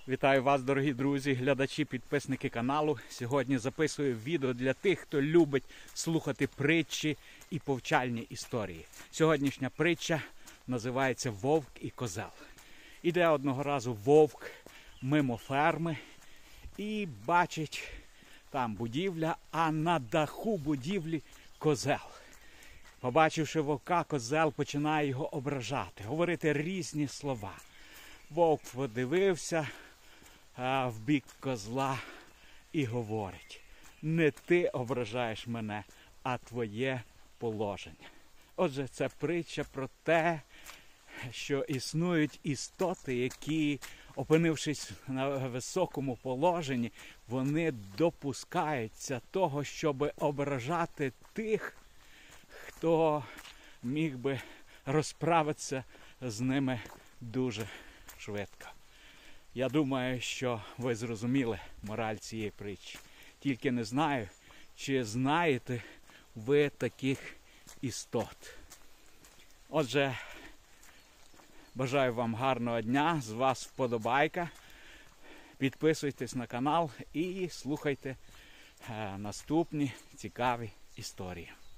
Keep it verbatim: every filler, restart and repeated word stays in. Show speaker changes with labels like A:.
A: Вітаю вас, дорогі друзі, глядачі, підписники каналу. Сьогодні записую відео для тих, хто любить слухати притчі і повчальні історії. Сьогоднішня притча називається «Вовк і козел». Іде одного разу вовк мимо ферми і бачить там будівля, а на даху будівлі козел. Побачивши вовка, козел починає його ображати, говорити різні слова. Вовк подивився а, в бік козла і говорить: не ти ображаєш мене, а твоє положення. Отже, це притча про те, що існують істоти, які, опинившись на високому положенні, вони допускаються того, щоб ображати тих, хто міг би розправитися з ними дуже швидко. Я думаю, що ви зрозуміли мораль цієї притчі. Тільки не знаю, чи знаєте ви таких істот. Отже, бажаю вам гарного дня, з вас вподобайка. Підписуйтесь на канал і слухайте наступні цікаві історії.